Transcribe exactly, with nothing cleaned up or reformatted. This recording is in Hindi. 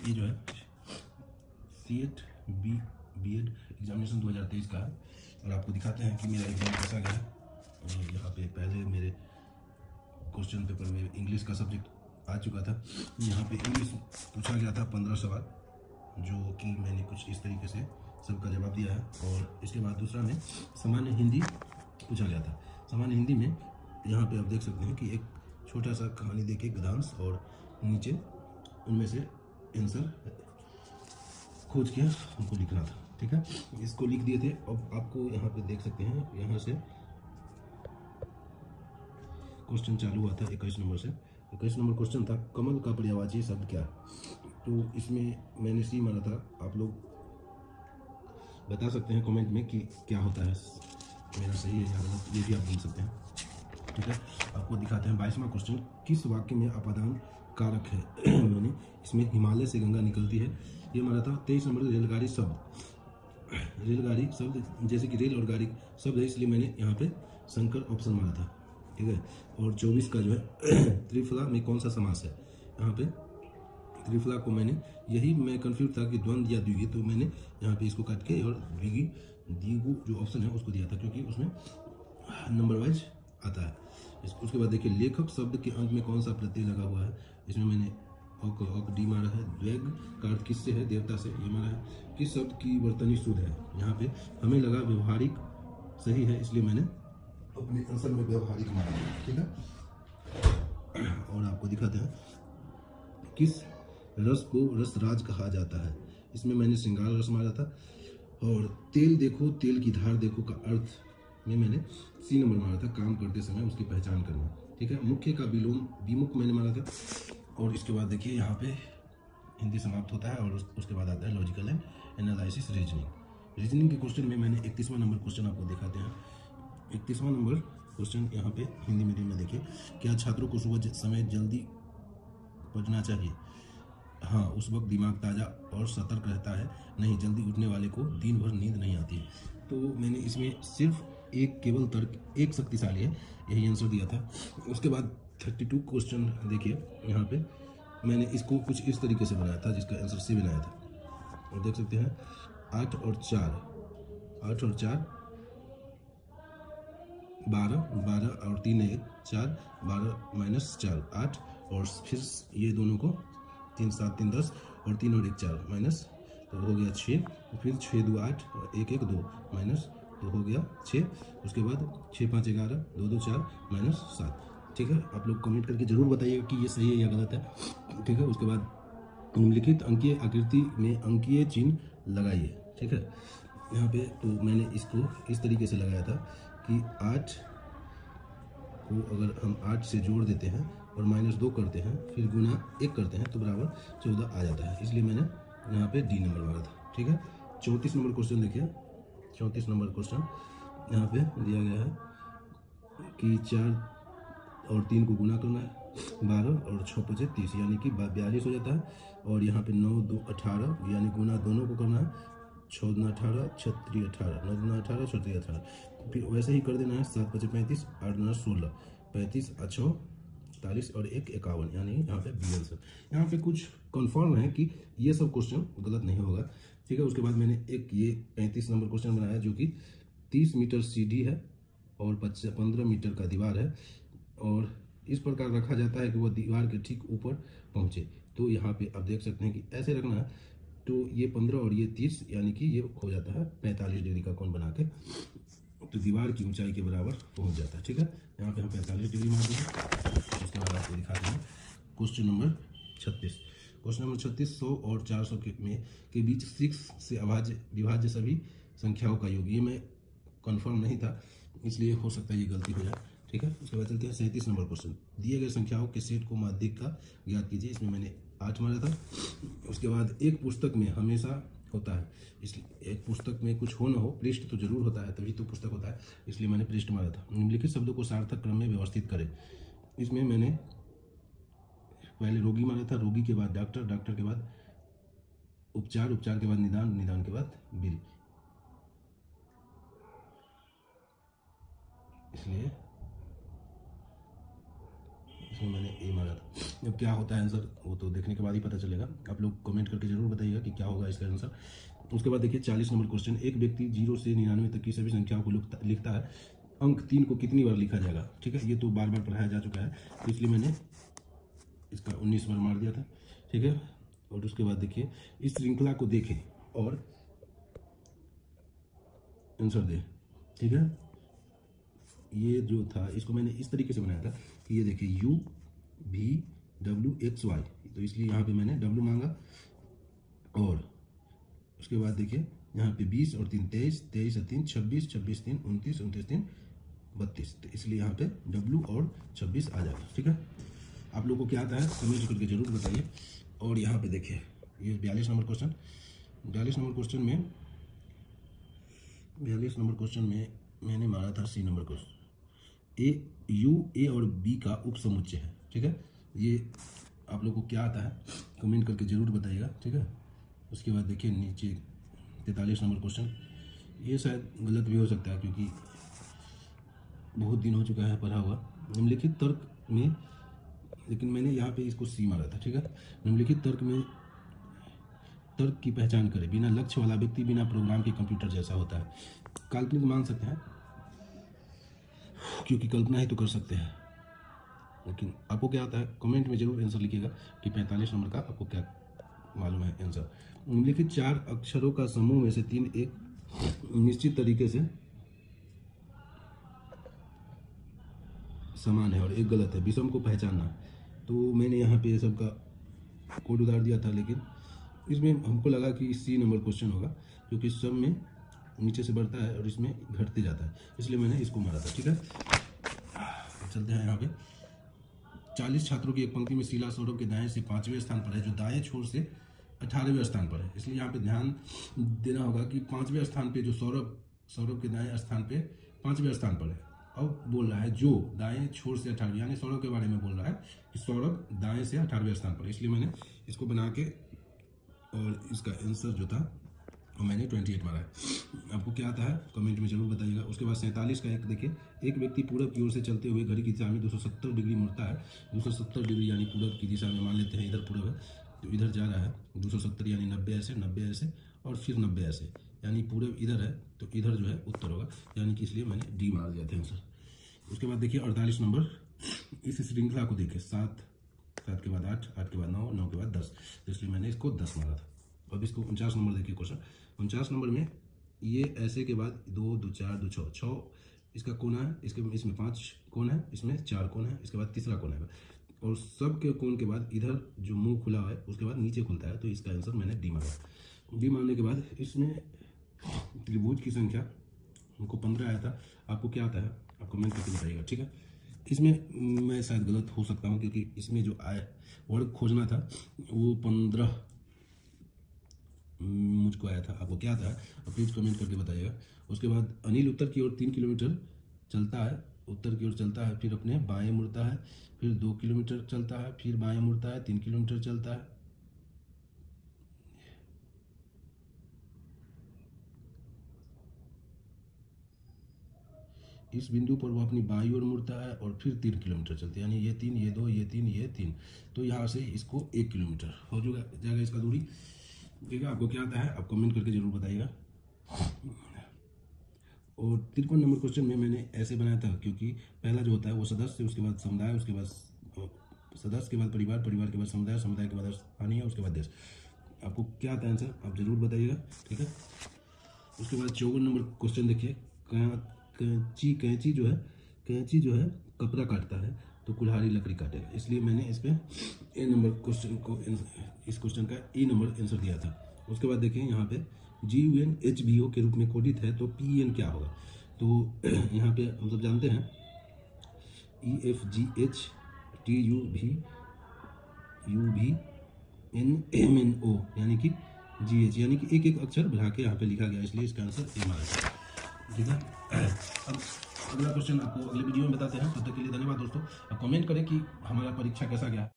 ये जो है सी एट बी बी एड एग्जामिनेशन दो हज़ार तेईस का है और आपको दिखाते हैं कि मेरा एग्जाम कैसा गया। और यहाँ पे पहले मेरे क्वेश्चन पेपर में इंग्लिश का सब्जेक्ट आ चुका था। यहाँ पे इंग्लिश पूछा गया था पंद्रह सवाल, जो कि मैंने कुछ इस तरीके से सबका जवाब दिया है। और इसके बाद दूसरा में सामान्य हिंदी पूछा गया था। सामान्य हिंदी में यहाँ पे आप देख सकते हैं कि एक छोटा सा कहानी देके गद्यांश और नीचे उनमें से आंसर खोज के हमको लिखना था। ठीक है, इसको लिख दिए थे। अब आपको यहाँ पे देख सकते हैं, यहाँ से क्वेश्चन चालू हुआ था इक्कीस नंबर से। इक्कीस नंबर क्वेश्चन था कमल का पर्यायवाची शब्द क्या है। तो इसमें मैंने सी माना था। आप लोग बता सकते हैं कमेंट में कि क्या होता है, मेरा सही है या गलत, ये भी आप बोल सकते हैं। ठीक है, आपको दिखाते हैं बाईसवां क्वेश्चन, किस वाक्य में अपादान कारक है। मैंने इसमें हिमालय से गंगा निकलती है ये माना था। तेईस नंबर रेलगाड़ी शब्द, रेलगाड़ी शब्द जैसे कि रेल और गाड़ी शब्द है, इसलिए मैंने यहाँ पे शंकर ऑप्शन माना था। ठीक है, और चौबीस का जो है त्रिफला में कौन सा समास है। यहाँ पे त्रिफला को मैंने, यही मैं कंफ्यूज था कि द्वंद्व या द्विगु, तो मैंने यहाँ पे इसको काट के और द्विगु द्विगु जो ऑप्शन है उसको दिया था, क्योंकि उसमें नंबर वाइज आता है। उसके बाद देखिए लेखक शब्द के अंत में कौन सा प्रत्यय लगा हुआ है। इसमें मैंने अक अक डी मारा है। द्वैग का अर्थ किससे है, देवता से, ये मारा है। किस शब्द की वर्तनी शुद्ध है, यहाँ पे हमें लगा व्यवहारिक सही है, इसलिए मैंने अपने आंसर में व्यवहारिक मारा। ठीक है, और आपको दिखाते हैं किस रस को रसराज कहा जाता है। इसमें मैंने श्रृंगार रस मारा था। और तेल देखो तेल की धार देखो का अर्थ में मैंने सी नंबर मारा था, काम करते समय उसकी पहचान करना। ठीक है, मुख्य का विलोम विमुख मैंने मारा था। और इसके बाद देखिए यहाँ पे हिंदी समाप्त होता है और उस, उसके बाद आता है logical and analysis reasoning. Reasoning के क्वेश्चन में मैंने इकतीसवां नंबर क्वेश्चन आपको दिखाते हैं। इकतीसवां नंबर क्वेश्चन यहाँ पे हिंदी मीडियम में देखिए, क्या छात्रों को सुबह समय जल्दी पढ़ना चाहिए। हाँ, उस वक्त दिमाग ताज़ा और सतर्क रहता है। नहीं, जल्दी उठने वाले को दिन भर नींद नहीं आती है। तो मैंने इसमें सिर्फ एक केवल तर्क एक शक्तिशाली है, यही आंसर दिया था। उसके बाद थर्टी टू क्वेश्चन देखिए, यहाँ पे मैंने इसको कुछ इस तरीके से बनाया था जिसका आंसर सी बनाया था। और देख सकते हैं आठ और चार, आठ और चार बारह, बारह और तीन एक चार, बारह माइनस चार आठ, और फिर ये दोनों को तीन सात तीन दस और तीन और एक चार माइनस, तो हो गया छः। फिर छः दो आठ और एक एक दो माइनस, तो हो गया छः। उसके बाद छः पाँच ग्यारह, दो दो चार माइनस सात। ठीक है, आप लोग कमेंट करके जरूर बताइएगा कि ये सही है या गलत है। ठीक है, उसके बाद निम्नलिखित अंकीय आकृति में अंकीय चिन्ह लगाइए। ठीक है, यहाँ पे तो मैंने इसको इस तरीके से लगाया था कि आठ को अगर हम आठ से जोड़ देते हैं और माइनस दो करते हैं, फिर गुना एक करते हैं, तो बराबर चौदह आ जाता है। इसलिए मैंने यहाँ पे डी नंबर मारा था। ठीक है, चौंतीस नंबर क्वेश्चन देखिए। चौंतीस नंबर क्वेश्चन यहाँ पे दिया गया है कि चार और तीन को गुना करना है, बारह और छः पचे तीस, यानी कि बयालीस हो जाता है। और यहाँ पे नौ दो अठारह, यानी गुना दोनों को करना है, छः दूना अठारह, छत्तीस अठारह, नौ दूना अठारह, छत्तीस अठारह। फिर वैसे ही कर देना है, सात पचे पैंतीस, आठ दूना सोलह, पैंतीस अच्छो इकतालीस और एक इक्यावन, यानी यहाँ पे बी आंसर। यहाँ पे कुछ कन्फर्म है कि ये सब क्वेश्चन गलत नहीं होगा। ठीक है, उसके बाद मैंने एक ये पैंतीस नंबर क्वेश्चन बनाया जो कि तीस मीटर सीढ़ी है और पंद्रह मीटर का दीवार है, और इस प्रकार रखा जाता है कि वह दीवार के ठीक ऊपर पहुँचे। तो यहाँ पे आप देख सकते हैं कि ऐसे रखना है, तो ये पंद्रह और ये तीस, यानी कि ये हो जाता है पैंतालीस डिग्री का कोण बना के, तो दीवार की ऊंचाई के बराबर पहुंच जाता है। ठीक है, यहाँ पे हम पैंतालीस डिग्री मार देंगे। उसके बाद आपको दिखाते हैं क्वेश्चन नंबर छत्तीस। क्वेश्चन नंबर छत्तीस, सौ और चार सौ के में के बीच सिक्स से अभाज्य विभाज्य सभी संख्याओं का योग। ये मैं कन्फर्म नहीं था, इसलिए हो सकता है ये गलती हो जाए। ठीक है, उसके बाद चलते हैं सैंतीस नंबर क्वेश्चन। दिए गए संख्याओं के सेट को माध्यिक का ज्ञात कीजिए। इसमें मैंने आठ मारा था। उसके बाद एक पुस्तक में हमेशा होता है, इसलिए एक पुस्तक में कुछ हो ना हो, पृष्ठ तो जरूर होता है, तभी तो पुस्तक होता है, इसलिए मैंने पृष्ठ मारा था। निम्नलिखित शब्दों को सार्थक क्रम में व्यवस्थित करें। इसमें मैंने पहले रोगी मारा था, रोगी के बाद डॉक्टर, डॉक्टर के बाद उपचार, उपचार के बाद निदान, निदान के बाद बिल, इसलिए इसमें मैंने ए मारा था। अब क्या होता है आंसर वो तो देखने के बाद ही पता चलेगा। आप लोग कमेंट करके जरूर बताइएगा कि क्या होगा इसका आंसर। उसके बाद देखिए चालीस नंबर क्वेश्चन, एक व्यक्ति जीरो से निन्यानवे तक की सभी संख्याओं को लिखता है, अंक तीन को कितनी बार लिखा जाएगा। ठीक है, ये तो बार बार पढ़ाया जा चुका है, तो इसलिए मैंने इसका उन्नीस बार मार दिया था। ठीक है, और उसके बाद देखिए इस श्रृंखला को देखें और आंसर दे। ठीक है, ये जो था इसको मैंने इस तरीके से बनाया था कि ये देखिए U V W X Y, तो इसलिए यहाँ पे मैंने डब्ल्यू मांगा। और उसके बाद देखिए यहाँ पे बीस और तीन तेईस, तेईस और तीन छब्बीस, छब्बीस तीन उनतीस, उनतीस तीन बत्तीस, तो इसलिए यहाँ पे डब्ल्यू और छब्बीस आ जाएगा। ठीक है, आप लोगों को क्या आता है कमेंट करके जरूर बताइए। और यहाँ पे देखिए ये बयालीस नंबर क्वेश्चन, बयालीस नंबर क्वेश्चन में बयालीस नंबर क्वेश्चन में मैंने मारा था C number question, A U A और बी का उपसमुच्चय है। ठीक है, ये आप लोगों को क्या आता है कमेंट करके जरूर बताइएगा। ठीक है, उसके बाद देखिए नीचे तैंतालीस नंबर क्वेश्चन, ये शायद गलत भी हो सकता है क्योंकि बहुत दिन हो चुका है पढ़ा हुआ। निम्नलिखित तर्क में, लेकिन मैंने यहाँ पे इसको सी मारा था। ठीक है, निम्नलिखित तर्क में तर्क की पहचान करें। बिना लक्ष्य वाला व्यक्ति बिना प्रोग्राम के कंप्यूटर जैसा होता है। काल्पनिक मान सकते हैं क्योंकि कल्पना ही तो कर सकते हैं, लेकिन आपको क्या आता है कमेंट में जरूर आंसर लिखिएगा कि पैंतालीस नंबर का आपको क्या मालूम है आंसर। निम्नलिखित चार अक्षरों का समूह में से तीन एक निश्चित तरीके से समान है और एक गलत है, विषम को पहचानना। तो मैंने यहाँ पे सबका कोड उतार दिया था, लेकिन इसमें हमको लगा कि सी नंबर क्वेश्चन होगा क्योंकि सब में नीचे से बढ़ता है और इसमें घटते जाता है, इसलिए मैंने इसको मारा था। ठीक है, चलते हैं यहाँ पे। चालीस छात्रों की एक पंक्ति में शीला सौरभ के दाएं से पांचवें स्थान पर है, जो दाएं छोर से अठारहवें स्थान पर है। इसलिए यहाँ पे ध्यान देना होगा कि पांचवें स्थान पे जो सौरभ सौरभ के दाएं स्थान पे पांचवें स्थान पर है। अब बोल रहा है जो दाएं छोर से अठारहवें, यानी सौरभ के बारे में बोल रहा है कि सौरभ दाएं से अठारहवें स्थान पर, इसलिए मैंने इसको बना के और इसका आंसर जो था वो मैंने अट्ठाईस मारा है। आपको क्या आता है कमेंट में जरूर बताइएगा। उसके बाद सैंतालीस का एक देखिए, एक व्यक्ति पूरब की ओर से चलते हुए घड़ी की दिशा में दो सौ सत्तर डिग्री मुड़ता है। दो सौ सत्तर डिग्री यानी पूरब की दिशा में, मान लेते हैं इधर पूरब है तो इधर जा रहा है दो सौ सत्तर यानी नब्बे ऐसे, नब्बे ऐसे और फिर नब्बे ऐसे, यानी पूरब इधर है तो इधर जो है उत्तर होगा, यानी कि इसलिए मैंने डी मार दिया था आंसर। उसके बाद देखिए अड़तालीस नंबर, इस श्रृंखला को देखिए सात, सात के बाद आठ, आठ के बाद नौ, नौ के बाद दस, तो इसलिए मैंने इसको दस मारा था। अब इसको उनचास नंबर देखिए क्वेश्चन, उनचास नंबर में ये ऐसे के बाद दो दो चार दो छः, छः इसका कोना है, इसके इसमें पांच कोण है, इसमें चार कोण है, इसके बाद तीसरा कोण है और सब के कोण के बाद इधर जो मुंह खुला है उसके बाद नीचे खुलता है, तो इसका आंसर मैंने डी मारा। डी मारने के बाद इसमें त्रिभुज की संख्या हमको पंद्रह आया था। आपको क्या आता है आप कमेंट करके बताइएगा। ठीक है, इसमें मैं शायद गलत हो सकता हूँ क्योंकि इसमें जो आया वर्ग खोजना था वो पंद्रह मुझको आया था। आपको क्या आता है आप प्लीज कमेंट करके बताइएगा। उसके बाद अनिल उत्तर की ओर तीन किलोमीटर चलता है, उत्तर की ओर चलता है, फिर अपने बाएं मुड़ता है, फिर दो किलोमीटर चलता है, फिर बाएं मुड़ता है, तीन किलोमीटर चलता है। इस बिंदु पर वो अपनी बाईं ओर मुड़ता है और फिर तीन किलोमीटर चलते हैं, यानी ये तीन, ये दो, ये तीन, ये तीन, तो यहाँ से इसको एक किलोमीटर हो जाएगा इसका दूरी। ठीक है, आपको क्या आता है आप कमेंट करके जरूर बताइएगा। और तिरपन नंबर क्वेश्चन में मैंने ऐसे बनाया था क्योंकि पहला जो होता है वो सदस्य, उसके बाद समुदाय, उसके बाद सदस्य के बाद परिवार, परिवार के बाद समुदाय, समुदाय के बाद स्थानीय, उसके बाद देश। आपको क्या आता है आंसर आप जरूर बताइएगा। ठीक है, उसके बाद चौवन नंबर क्वेश्चन देखिए, कैंची कैंची जो है कैंची जो है कपड़ा काटता है तो कुल्हाड़ी लकड़ी काटेगा, इसलिए मैंने इस पे ए नंबर क्वेश्चन को इस क्वेश्चन का ई नंबर आंसर दिया था। उसके बाद देखिए यहाँ पे G U N H B O के रूप में कोडित है तो पी एन क्या होगा। तो यहाँ पे हम सब जानते हैं E F G H T U भी यू भी एन एम एन ओ यानी कि जी एच, यानी कि एक एक अक्षर बढ़ा के यहाँ पे लिखा गया, इसलिए इसका आंसर ए मारा। ठीक है, अब अगला क्वेश्चन आपको अगले वीडियो में बताते हैं। तब तक के लिए धन्यवाद दोस्तों। अब कमेंट करें कि हमारा परीक्षा कैसा गया।